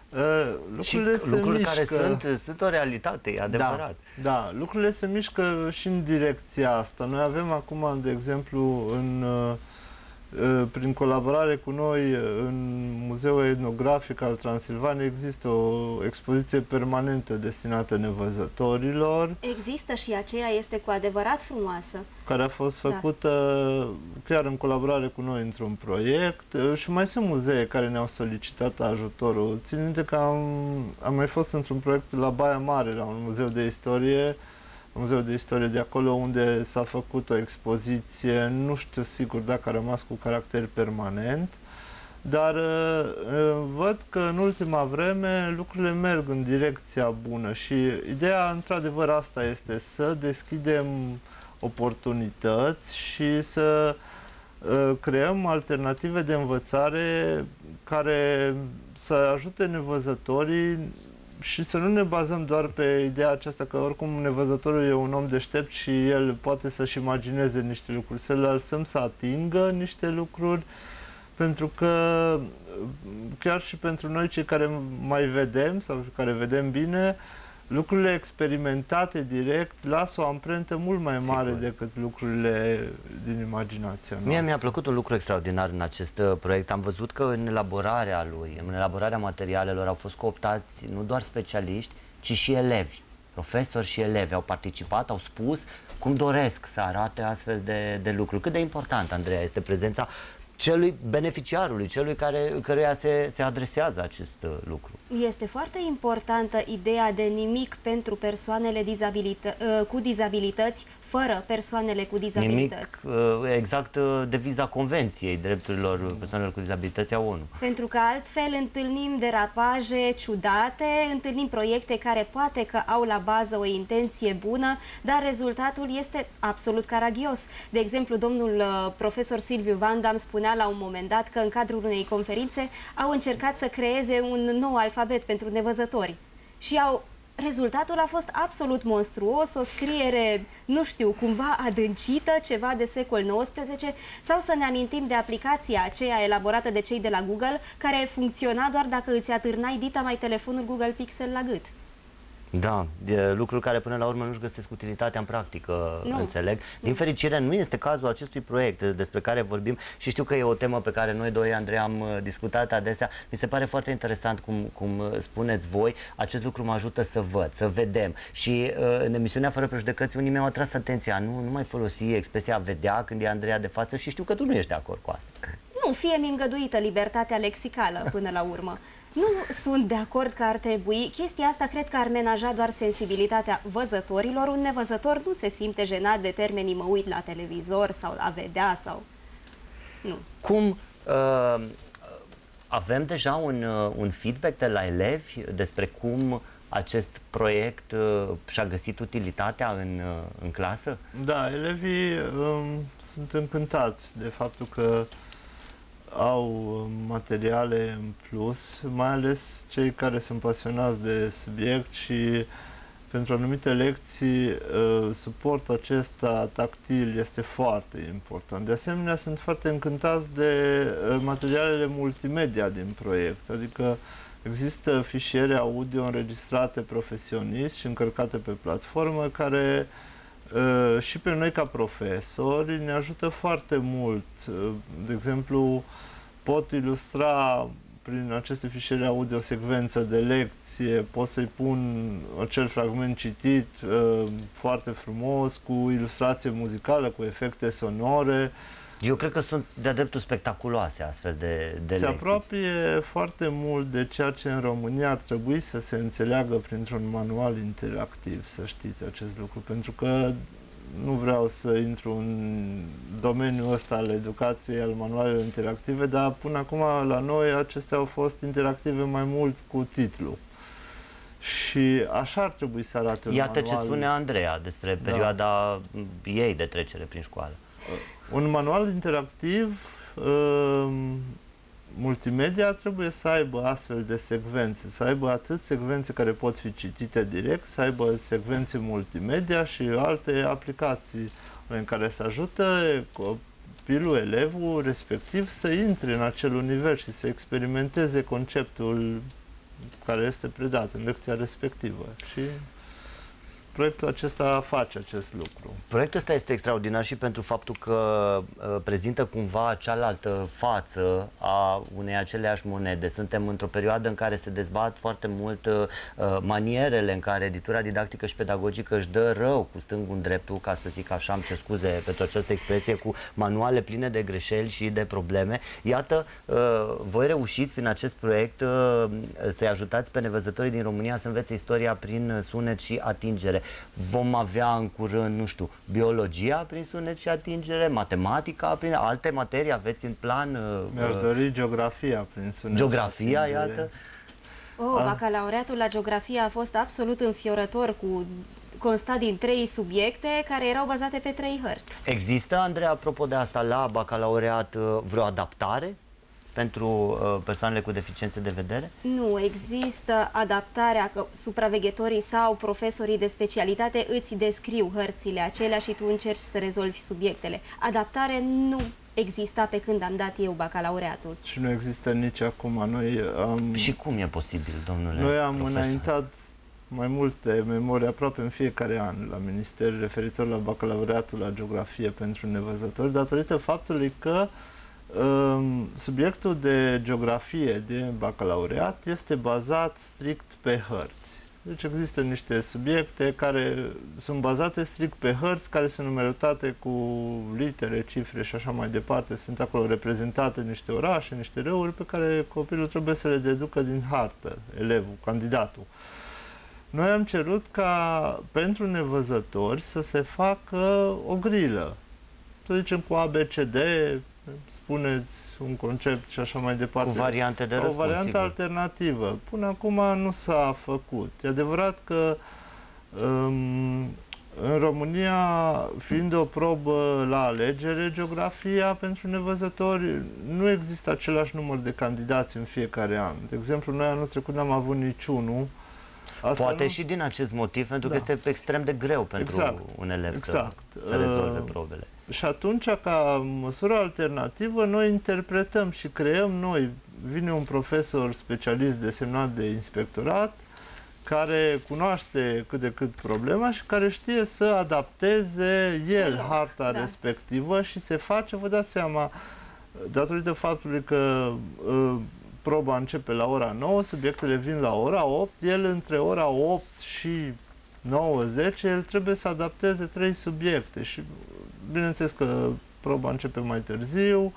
lucrurile care sunt o realitate, e adevărat. Da, lucrurile se mișcă și în direcția asta. Noi avem acum, de exemplu, prin colaborare cu noi, în Muzeul Etnografic al Transilvaniei există o expoziție permanentă destinată nevăzătorilor. Există și aceea este cu adevărat frumoasă. Care a fost făcută chiar în colaborare cu noi într-un proiect și mai sunt muzee care ne-au solicitat ajutorul. Țin minte că am mai fost într-un proiect la Baia Mare, la un muzeu de istorie, Muzeul de Istorie de acolo, unde s-a făcut o expoziție, nu știu sigur dacă a rămas cu caracter permanent, dar văd că în ultima vreme lucrurile merg în direcția bună și ideea, într-adevăr, asta este, să deschidem oportunități și să creăm alternative de învățare care să ajute nevăzătorii și să nu ne bazăm doar pe ideea aceasta că oricum nevăzătorul e un om deștept și el poate să-și imagineze niște lucruri, să le lăsăm să atingă niște lucruri, pentru că chiar și pentru noi cei care mai vedem sau care vedem bine, lucrurile experimentate direct lasă o amprentă mult mai mare decât lucrurile din imaginația noastră. Mie mi-a plăcut un lucru extraordinar în acest proiect. Am văzut că în elaborarea lui, în elaborarea materialelor au fost cooptați nu doar specialiști, ci și elevi. Profesori și elevi au participat, au spus cum doresc să arate astfel de lucruri. Cât de important, Andreea, este prezența celui beneficiarului, celui căruia se adresează acest lucru. Este foarte importantă ideea de nimic pentru persoanele cu dizabilități, fără persoanele cu dizabilități. Nimic, exact deviza Convenției Drepturilor Persoanelor cu Dizabilități a ONU. Pentru că altfel întâlnim derapaje ciudate, întâlnim proiecte care poate că au la bază o intenție bună, dar rezultatul este absolut caragios. De exemplu, domnul profesor Silviu Van Dam spunea la un moment dat că în cadrul unei conferințe au încercat să creeze un nou alfabet pentru nevăzători și au rezultatul a fost absolut monstruos, o scriere, nu știu, cumva adâncită, ceva de secol XIX, sau să ne amintim de aplicația aceea elaborată de cei de la Google, care funcționa doar dacă îți atârnai dita mai telefonul Google Pixel la gât. Da, lucruri care până la urmă nu-și găsesc utilitatea în practică, înțeleg. Din fericire nu este cazul acestui proiect despre care vorbim și știu că e o temă pe care noi doi, Andrei, am discutat adesea. Mi se pare foarte interesant cum spuneți voi, acest lucru mă ajută să văd, să vedem. Și în emisiunea Fără Prejudecăți unii mi-au atras atenția, nu mai folosi expresia vedea când e Andreea de față și știu că tu nu ești de acord cu asta. Nu, fie-mi îngăduită libertatea lexicală până la urmă. Nu sunt de acord că ar trebui, chestia asta cred că ar menaja doar sensibilitatea văzătorilor. Un nevăzător nu se simte jenat de termenii mă uit la televizor sau la vedea sau... Nu. Cum avem deja un feedback de la elevi despre cum acest proiect și-a găsit utilitatea în clasă? Da, elevii sunt încântați de faptul că au materiale în plus, mai ales cei care sunt pasionați de subiect și pentru anumite lecții suportul acesta tactil este foarte important. De asemenea, sunt foarte încântați de materialele multimedia din proiect, adică există fișiere audio înregistrate profesionist și încărcate pe platformă care și pe noi ca profesori ne ajută foarte mult. De exemplu, pot ilustra prin aceste fișiere audio o secvență de lecție, pot să-i pun acel fragment citit foarte frumos, cu ilustrație muzicală, cu efecte sonore. Eu cred că sunt de-a dreptul spectaculoase astfel de lecții. Se apropie foarte mult de ceea ce în România ar trebui să se înțeleagă printr-un manual interactiv, să știți acest lucru, pentru că nu vreau să intru în domeniul ăsta al educației, al manualelor interactive, dar până acum la noi acestea au fost interactive mai mult cu titlu. Și așa ar trebui să arate un Iată manual. ce spune Andreea despre perioada ei de trecere prin școală. Un manual interactiv multimedia trebuie să aibă astfel de secvențe, să aibă atât secvențe care pot fi citite direct, să aibă secvențe multimedia și alte aplicații în care să ajută copilul, elevul respectiv să intre în acel univers și să experimenteze conceptul care este predat în lecția respectivă. Și proiectul acesta face acest lucru. Proiectul ăsta este extraordinar și pentru faptul că prezintă cumva cealaltă față a unei aceleași monede. Suntem într-o perioadă în care se dezbat foarte mult manierele în care editura didactică și pedagogică își dă rău cu stângul în dreptul, ca să zic așa, îmi cer scuze pentru această expresie, cu manuale pline de greșeli și de probleme. Iată, voi reușiți prin acest proiect să-i ajutați pe nevăzătorii din România să învețe istoria prin sunet și atingere. Vom avea în curând, nu știu, biologia prin sunet și atingere, matematica prin alte materii, aveți în plan? Mi-aș dori geografia prin sunet. Geografia, iată. Bacalaureatul la geografie a fost absolut înfiorător, consta din 3 subiecte care erau bazate pe 3 hărți. Există, Andreea, apropo de asta, la bacalaureat vreo adaptare pentru persoanele cu deficiențe de vedere? Nu, există adaptarea, că supraveghetorii sau profesorii de specialitate îți descriu hărțile acelea și tu încerci să rezolvi subiectele. Adaptare nu exista pe când am dat eu bacalaureatul. Și nu există nici acum. Și cum e posibil, domnule Noi am profesor? înaintat mai multe memorii aproape în fiecare an la minister referitor la bacalaureatul la geografie pentru nevăzători, datorită faptului că subiectul de geografie din bacalaureat este bazat strict pe hărți. Deci există niște subiecte care sunt bazate strict pe hărți, care sunt numerotate cu litere, cifre și așa mai departe. Sunt acolo reprezentate niște orașe, niște râuri pe care copilul trebuie să le deducă din hartă, elevul, candidatul. Noi am cerut ca pentru nevăzători să se facă o grilă. Să zicem cu ABCD, spuneți un concept și așa mai departe. Cu variante de răspuns, o variantă alternativă. Până acum nu s-a făcut. E adevărat că în România, fiind o probă la alegere, geografia pentru nevăzători, nu există același număr de candidați în fiecare an. De exemplu, noi anul trecut n-am avut niciunul. Poate și din acest motiv, pentru că este extrem de greu pentru un elev să rezolve probele. Și atunci, ca măsură alternativă, noi interpretăm și creăm noi. Vine un profesor specialist desemnat de inspectorat, care cunoaște cât de cât problema și care știe să adapteze el harta respectivă și se face, vă dați seama, datorită faptului că proba începe la ora 9, subiectele vin la ora 8, el între ora 8 și 9-10, el trebuie să adapteze 3 subiecte și bineînțeles că proba începe mai târziu,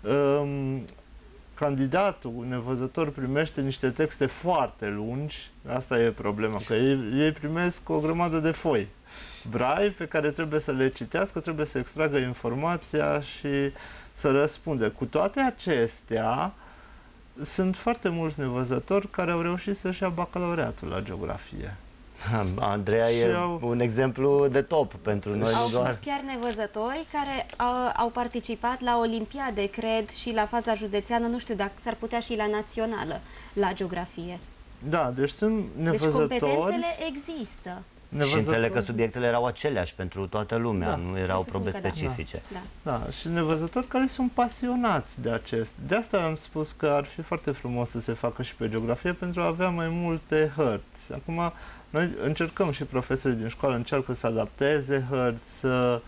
candidatul nevăzător primește niște texte foarte lungi, asta e problema, că ei primesc o grămadă de foi braille pe care trebuie să le citească, trebuie să extragă informația și să răspundă. Cu toate acestea, sunt foarte mulți nevăzători care au reușit să-și ia bacalaureatul la geografie. Andreea e un exemplu de top pentru noi. Au fost chiar nevăzători care au participat la olimpiade, cred, și la faza județeană, nu știu dacă s-ar putea și la națională, la geografie. Da, deci sunt nevăzători. Deci competențele există. Și înțeleg că subiectele erau aceleași pentru toată lumea, nu erau probe specifice. Da, și nevăzători care sunt pasionați de acest. De asta am spus că ar fi foarte frumos să se facă și pe geografie pentru a avea mai multe hărți. Acum, noi încercăm și profesorii din școală încearcă să adapteze hărți, să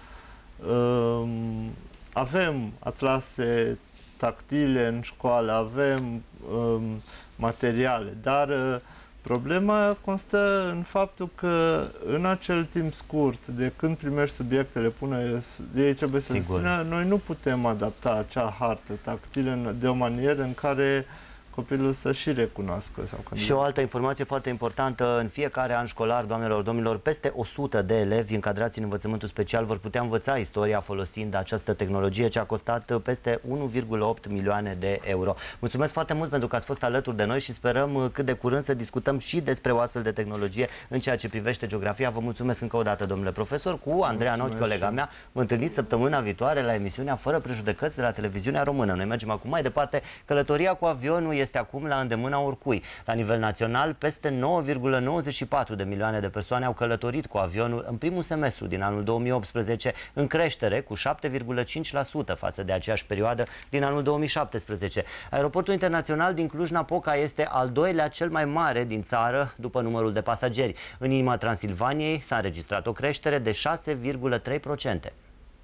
avem atlase tactile în școală, avem materiale, dar problema constă în faptul că în acel timp scurt, de când primești subiectele până ei trebuie să spună, noi nu putem adapta acea hartă tactilă de o manieră în care copilul să și recunoască. Și o altă informație foarte importantă, în fiecare an școlar, doamnelor, domnilor, peste 100 de elevi încadrați în învățământul special vor putea învăța istoria folosind această tehnologie, ce a costat peste 1,8 milioane de euro. Mulțumesc foarte mult pentru că ați fost alături de noi și sperăm cât de curând să discutăm și despre o astfel de tehnologie în ceea ce privește geografia. Vă mulțumesc încă o dată, domnule profesor. Cu Andreea Not, colega mea, vă întâlniți săptămâna viitoare la emisiunea Fără Prejudecăți de la Televiziunea Română. Noi mergem acum mai departe. Călătoria cu avionul este acum la îndemâna oricui. La nivel național, peste 9,94 de milioane de persoane au călătorit cu avionul în primul semestru din anul 2018, în creștere cu 7,5% față de aceeași perioadă din anul 2017. Aeroportul internațional din Cluj-Napoca este al doilea cel mai mare din țară după numărul de pasageri. În inima Transilvaniei s-a înregistrat o creștere de 6,3%.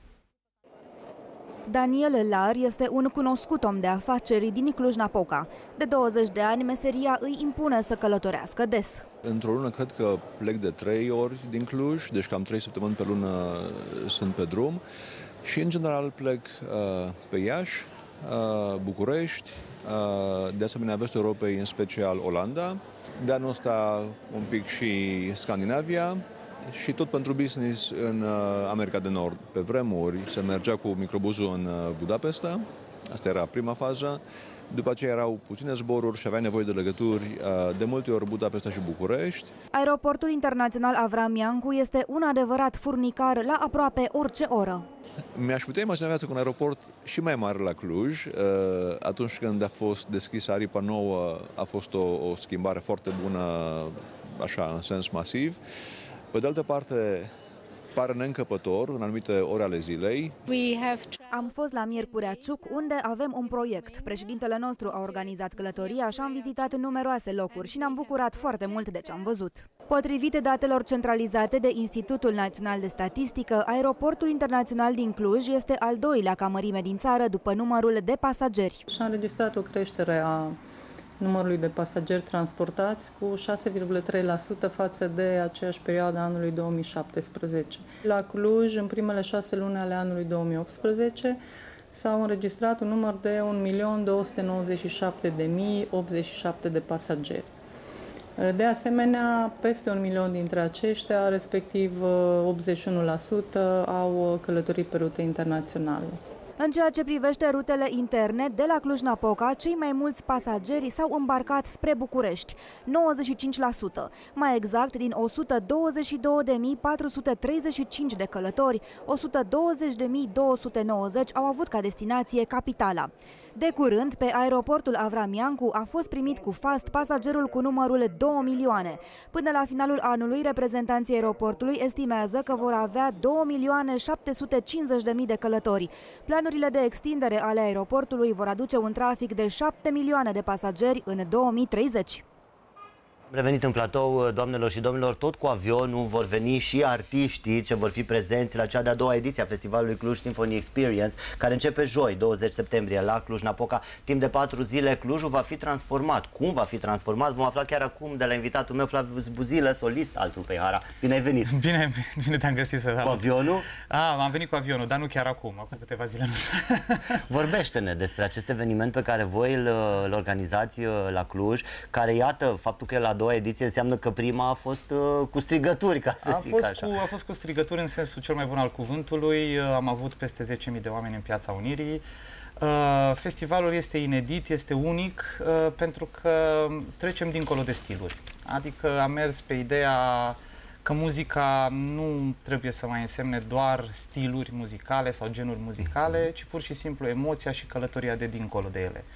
Daniel Lar este un cunoscut om de afaceri din Cluj-Napoca. De 20 de ani, meseria îi impune să călătorească des. Într-o lună cred că plec de 3 ori din Cluj, deci cam 3 săptămâni pe lună sunt pe drum. Și în general plec pe Iași, București, de asemenea vestul Europei, în special Olanda. De anul ăsta un pic și Scandinavia. Și tot pentru business în America de Nord. Pe vremuri se mergea cu microbuzul în Budapesta, asta era prima fază, după aceea erau puține zboruri și aveai nevoie de legături, de multe ori Budapesta și București. Aeroportul internațional Avram Iancu este un adevărat furnicar la aproape orice oră. Mi-aș putea imagina viața cu un aeroport și mai mare la Cluj. Atunci când a fost deschisă aripa nouă, a fost o schimbare foarte bună, așa, în sens masiv. Pe de altă parte, pare neîncăpător în anumite ore ale zilei. Am fost la Miercurea Ciuc, unde avem un proiect. Președintele nostru a organizat călătoria și am vizitat numeroase locuri și ne-am bucurat foarte mult de ce am văzut. Potrivit datelor centralizate de Institutul Național de Statistică, aeroportul internațional din Cluj este al doilea ca mărime din țară după numărul de pasageri. Și-a înregistrat o creștere a numărului de pasageri transportați cu 6,3% față de aceeași perioadă a anului 2017. La Cluj, în primele 6 luni ale anului 2018, s-au înregistrat un număr de 1.297.087 de pasageri. De asemenea, peste 1 milion dintre aceștia, respectiv 81%, au călătorit pe rute internaționale. În ceea ce privește rutele interne, de la Cluj-Napoca, cei mai mulți pasageri s-au îmbarcat spre București, 95%. Mai exact, din 122.435 de călători, 120.290 au avut ca destinație capitala. De curând, pe aeroportul Avram Iancu a fost primit cu fast pasagerul cu numărul 2 milioane. Până la finalul anului, reprezentanții aeroportului estimează că vor avea 2.750.000 de călători. Planurile de extindere ale aeroportului vor aduce un trafic de 7 milioane de pasageri în 2030. Revenit în platou, doamnelor și domnilor, tot cu avionul vor veni și artiștii ce vor fi prezenți la cea de-a doua ediție a Festivalului Cluj Symphony Experience, care începe joi, 20 septembrie, la Cluj-Napoca. Timp de 4 zile, Clujul va fi transformat. Cum va fi transformat? Vom afla chiar acum de la invitatul meu, Flavius Buzilă, solist al trupei Hara. Bine ai venit! Bine te-am găsit să... Cu avionul? Am venit cu avionul, dar nu chiar acum câteva zile. Vorbește-ne despre acest eveniment pe care voi îl organizați la Cluj, care, iată, faptul că e la a doua ediție înseamnă că prima a fost cu strigături, ca să zic așa. A fost cu strigături în sensul cel mai bun al cuvântului. Am avut peste 10.000 de oameni în Piața Unirii. Festivalul este inedit, este unic, pentru că trecem dincolo de stiluri. Adică am mers pe ideea că muzica nu trebuie să mai însemne doar stiluri muzicale sau genuri muzicale, ci pur și simplu emoția și călătoria de dincolo de ele.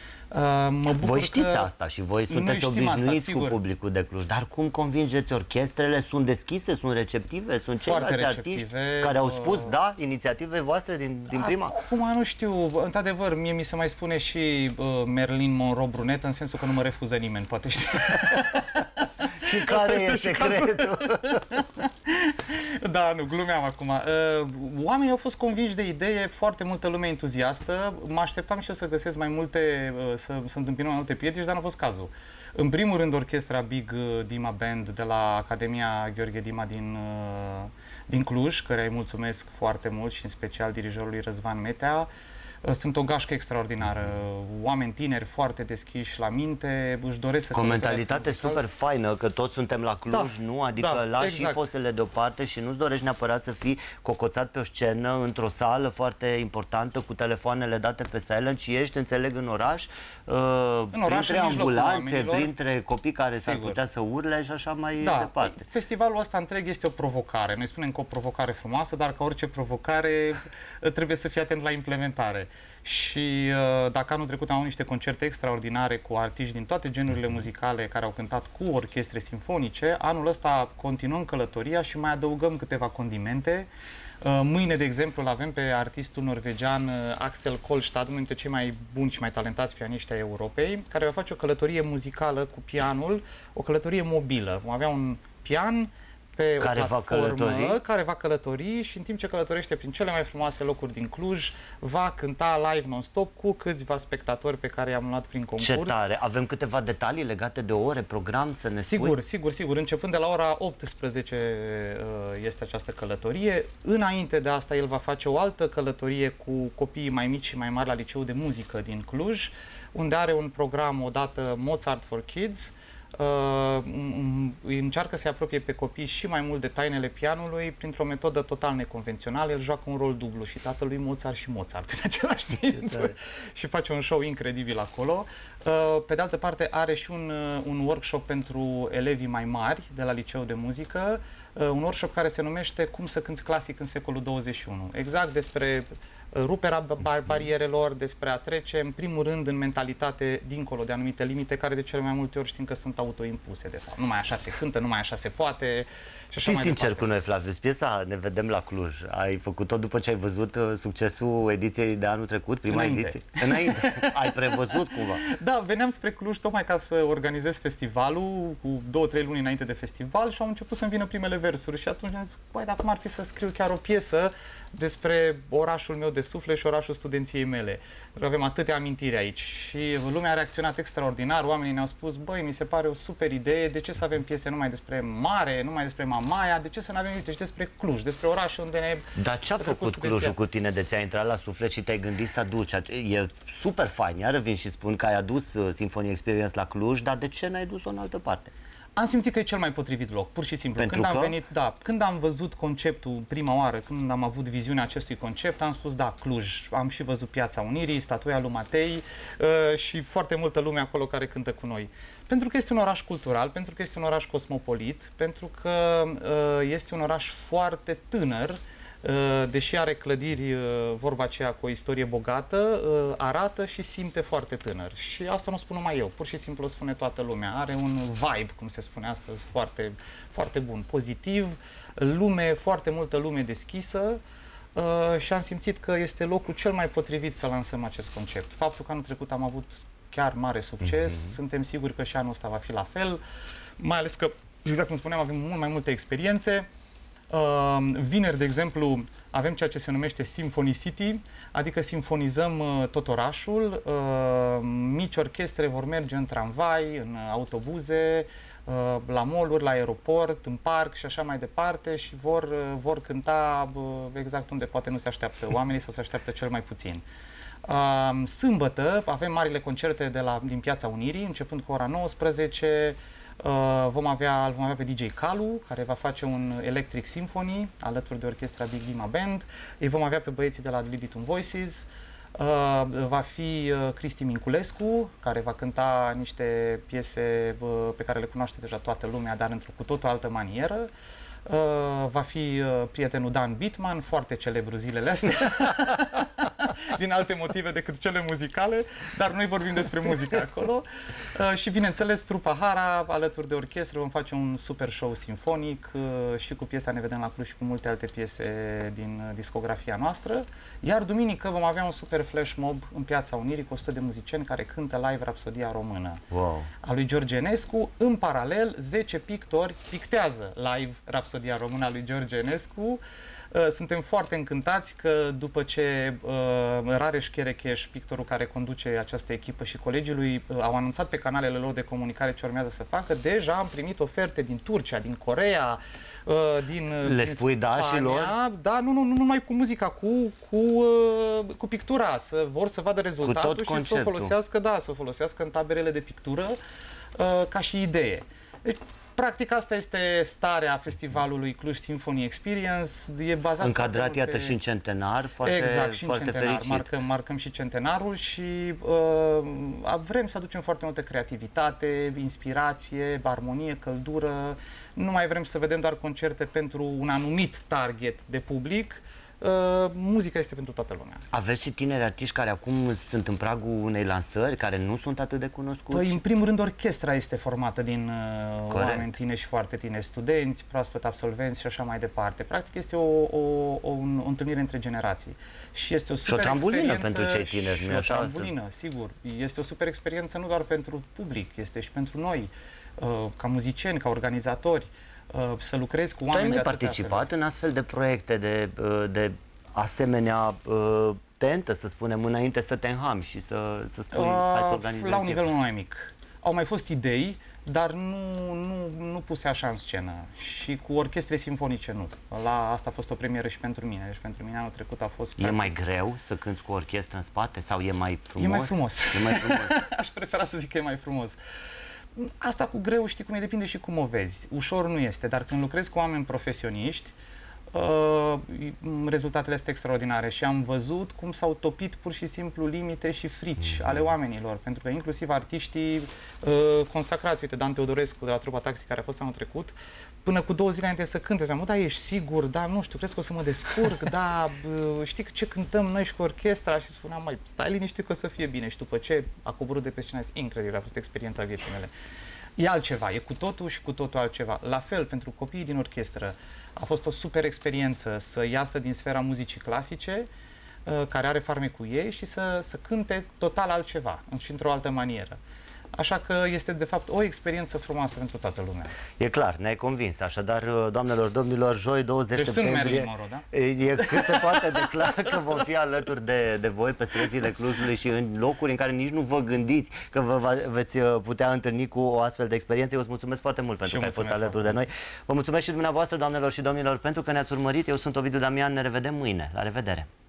Voi știți asta și voi sunteți obișnuiți cu publicul de Cluj, dar cum convingeți orchestrele? Sunt deschise, sunt receptive? Sunt ceilalți artiști care au spus da, inițiative voastre din prima? Acum nu știu, într-adevăr, mie mi se mai spune și Marilyn Monroe brunetă, în sensul că nu mă refuză nimeni, poate știi. Și care e secretul? Da, nu, glumeam acum. Oamenii au fost convinși de idee, foarte multă lume entuziastă. Mă așteptam și eu să găsesc mai multe, să întâmpinăm mai multe piedici, dar nu a fost cazul. În primul rând, orchestra Big Dima Band de la Academia Gheorghe Dima din Cluj, care îi mulțumesc foarte mult și în special dirijorului Răzvan Metea. Sunt o gașcă extraordinară, oameni tineri foarte deschiși la minte, își doresc să... Cu o mentalitate super faină, că toți suntem la Cluj, da, nu? Adică lași și fostele deoparte și nu-ți dorești neapărat să fii cocoțat pe o scenă, într-o sală foarte importantă, cu telefoanele date pe silent, și ești, înțeleg, în oraș, printre ambulanțe, printre copii care s-ar putea să urle și așa mai departe. Festivalul ăsta întreg este o provocare. Noi spunem că o provocare frumoasă, dar ca orice provocare trebuie să fii atent la implementare. Și dacă anul trecut am avut niște concerte extraordinare cu artiști din toate genurile muzicale care au cântat cu orchestre simfonice, anul ăsta continuăm călătoria și mai adăugăm câteva condimente. Mâine, de exemplu, avem pe artistul norvegian Axel Kolstad, unul dintre cei mai buni și mai talentați pianiști ai Europei, care va face o călătorie muzicală cu pianul, o călătorie mobilă. Vom avea un pian pe o platformă care va călători și în timp ce călătorește prin cele mai frumoase locuri din Cluj, va cânta live non-stop cu câțiva spectatori pe care i-am luat prin concurs. Ce tare! Avem câteva detalii legate de ore, program, să ne spui? Sigur. Începând de la ora 18 este această călătorie. Înainte de asta, el va face o altă călătorie cu copiii mai mici și mai mari la Liceul de Muzică din Cluj, unde are un program odată Mozart for Kids. Încearcă să-i apropie pe copii și mai mult de tainele pianului printr-o metodă total neconvențională. El joacă un rol dublu, și tatălui Mozart și Mozart în același timp și face un show incredibil acolo. Pe de altă parte are și un workshop pentru elevii mai mari de la Liceul de Muzică, un workshop care se numește Cum să cânți clasic în secolul 21. Exact despre ruperea barierelor, despre a trece, în primul rând, în mentalitate dincolo de anumite limite, care de cele mai multe ori știm că sunt autoimpuse, de fapt. Numai așa se cântă, numai așa se poate. Fii sincer cu noi, Flavius, piesa Ne vedem la Cluj. Ai făcut-o după ce ai văzut succesul ediției de anul trecut, prima ediție? Înainte. Ai prevăzut cumva? Da, veneam spre Cluj tocmai ca să organizez festivalul cu 2-3 luni înainte de festival și au început să-mi vină primele versuri și atunci am zis, băi, dacă m-ar fi să scriu chiar o piesă despre orașul meu de suflet și orașul studenției mele. Avem atâtea amintiri aici și lumea a reacționat extraordinar, oamenii ne-au spus, băi, mi se pare o super idee, de ce să avem piese numai despre mare, numai despre Mamaia, de ce să nu avem, uite, și despre Cluj, despre orașul unde ne... Dar ce a făcut Clujul cu tine de ți-a intrat la suflet și te-ai gândit să aduci? E super fain, iară vin și spun că ai adus Symphony Experience la Cluj, dar de ce n-ai dus-o în altă parte? Am simțit că e cel mai potrivit loc, pur și simplu. Când am văzut conceptul prima oară, când am avut viziunea acestui concept, am spus, da, Cluj. Am și văzut Piața Unirii, statuia lui Matei și foarte multă lume acolo care cântă cu noi. Pentru că este un oraș cultural, pentru că este un oraș cosmopolit, pentru că este un oraș foarte tânăr, deși are clădiri, vorba aceea, cu o istorie bogată, arată și simte foarte tânăr. Și asta nu spun numai eu, pur și simplu o spune toată lumea. Are un vibe, cum se spune astăzi, foarte, foarte bun, pozitiv, foarte multă lume deschisă. Și am simțit că este locul cel mai potrivit să lansăm acest concept. Faptul că anul trecut am avut chiar mare succes, suntem siguri că și anul ăsta va fi la fel, mai ales că, exact cum spuneam, avem mult mai multe experiențe. Vineri, de exemplu, avem ceea ce se numește Symphony City, adică simfonizăm tot orașul, mici orchestre vor merge în tramvai, în autobuze, la mall-uri, la aeroport, în parc și așa mai departe și vor cânta exact unde poate nu se așteaptă oamenii sau se așteaptă cel mai puțin. Sâmbătă avem marile concerte din Piața Unirii, începând cu ora 19. Vom avea pe DJ Calu, care va face un Electric Symphony alături de orchestra Big Dima Band. Îi vom avea pe băieții de la Libitum Voices. Va fi Cristi Minculescu, care va cânta niște piese pe care le cunoaște deja toată lumea, dar într-o cu totul altă manieră. Va fi prietenul Dan Bitman, foarte celebru zilele astea, din alte motive decât cele muzicale, dar noi vorbim despre muzică acolo. Și bineînțeles, trupa Hara, alături de orchestră, vom face un super show simfonic și cu piesa Ne vedem la Cluj și cu multe alte piese din discografia noastră. Iar duminică vom avea un super flash mob în Piața Unirii cu 100 de muzicieni care cântă live Rapsodia Română a lui George Enescu. În paralel, 10 pictori pictează live Rapsodia Română a lui George Enescu. Suntem foarte încântați că după ce Rareș Cherecheș, pictorul care conduce această echipă, și colegii lui au anunțat pe canalele lor de comunicare ce urmează să facă, deja am primit oferte din Turcia, din Coreea, din spui Spania. da și lor? Da, nu numai cu muzica, cu pictura, vor să vadă rezultatul și să o folosească, să o folosească în taberele de pictură ca și idee. Deci, practic, asta este starea festivalului Cluj Symphony Experience. E bazat încadrat, iată, și în centenar, exact, și în centenar. fericit. Marcăm și centenarul și vrem să aducem foarte multă creativitate, inspirație, armonie, căldură. Nu mai vrem să vedem doar concerte pentru un anumit target de public. Muzica este pentru toată lumea. Aveți și tineri artiști care acum sunt în pragul unei lansări, care nu sunt atât de cunoscuți? Păi, în primul rând, orchestra este formată din oameni tineri și foarte tineri, studenți, proaspăt absolvenți și așa mai departe. Practic este o întâlnire între generații. Și este o super trambulină pentru cei tineri, nu-i așa? O trambulină, sigur. Este o super experiență nu doar pentru public, este și pentru noi, ca muzicieni, ca organizatori. Să lucrezi cu oameni. Tu ai participat în astfel de proiecte de asemenea tentă, să spunem, înainte să te înhami și să spui, hai să organizezi? La un nivel mai mic. Au mai fost idei, dar nu puse așa în scenă. Și cu orchestre simfonice nu. Asta a fost o premieră și pentru mine. Deci pentru mine anul trecut a fost... E mai greu să cânti cu orchestră în spate sau e mai frumos? E mai frumos. E mai frumos. Aș prefera să zic că e mai frumos. Asta cu greu, știi cum e, depinde și cum o vezi. Ușor nu este, dar când lucrezi cu oameni profesioniști, rezultatele sunt extraordinare și am văzut cum s-au topit pur și simplu limite și frici ale oamenilor, pentru că inclusiv artiștii consacrați, uite, Dan Teodorescu de la trupa Taxi, care a fost anul trecut, până cu 2 zile înainte să cânte, ziceam, da, ești sigur, da, nu știu, crezi că o să mă descurc, da, știi ce cântăm noi și cu orchestra? Și spuneam, mai stai liniștit că o să fie bine. Și după ce a coborât de pe scenă, incredibil, a fost experiența vieții mele. E altceva, e cu totul și cu totul altceva. La fel, pentru copiii din orchestră, a fost o super experiență să iasă din sfera muzicii clasice, care are farmecul ei, și să cânte total altceva și într-o altă manieră. Așa că este, de fapt, o experiență frumoasă pentru toată lumea. E clar, ne-ai convins. Așadar, doamnelor, domnilor, joi 20 septembrie, sunt Marilyn Monroe, da? E cât se poate de clar că vom fi alături de voi pe străzile Clujului și în locuri în care nici nu vă gândiți că vă veți putea întâlni cu o astfel de experiență. Eu îți mulțumesc foarte mult pentru că ai fost alături de noi. Vă mulțumesc și dumneavoastră, doamnelor și domnilor, pentru că ne-ați urmărit. Eu sunt Ovidiu Damian, ne revedem mâine. La revedere!